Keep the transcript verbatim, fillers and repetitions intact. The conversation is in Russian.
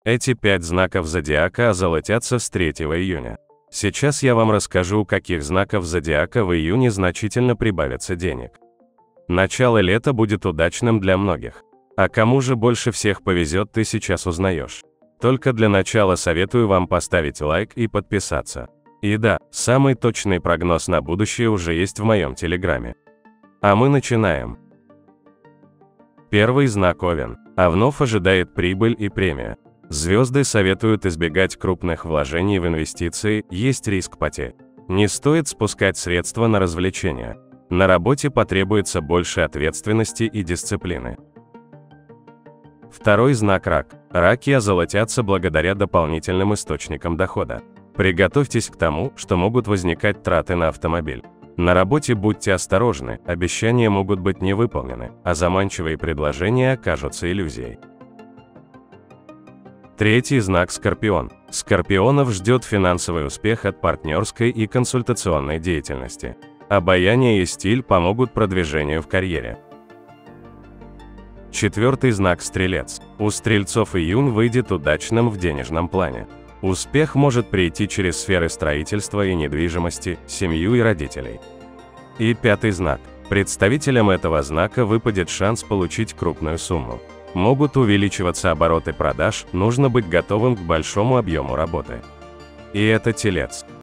Эти пять знаков зодиака озолотятся с третьего июня. Сейчас я вам расскажу, у каких знаков зодиака в июне значительно прибавится денег. Начало лета будет удачным для многих. А кому же больше всех повезет, ты сейчас узнаешь. Только для начала советую вам поставить лайк и подписаться. И да, самый точный прогноз на будущее уже есть в моем телеграме. А мы начинаем. Первый знак Овен. Овнов ожидает прибыль и премия. Звезды советуют избегать крупных вложений в инвестиции, есть риск потерь. Не стоит спускать средства на развлечения. На работе потребуется больше ответственности и дисциплины. Второй знак Рак. Раки озолотятся благодаря дополнительным источникам дохода. Приготовьтесь к тому, что могут возникать траты на автомобиль. На работе будьте осторожны, обещания могут быть не выполнены, а заманчивые предложения окажутся иллюзией. Третий знак Скорпион. Скорпионов ждет финансовый успех от партнерской и консультационной деятельности. Обаяние и стиль помогут продвижению в карьере. Четвертый знак Стрелец. У стрельцов июнь выйдет удачным в денежном плане. Успех может прийти через сферы строительства и недвижимости, семью и родителей. И пятый знак. Представителям этого знака выпадет шанс получить крупную сумму. Могут увеличиваться обороты продаж, нужно быть готовым к большому объему работы. И это Телец.